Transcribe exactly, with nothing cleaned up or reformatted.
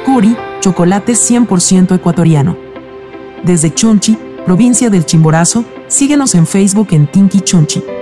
Cori, chocolate cien por ciento ecuatoriano. Desde Chonchi, provincia del Chimborazo, síguenos en Facebook en Tinky Chonchi.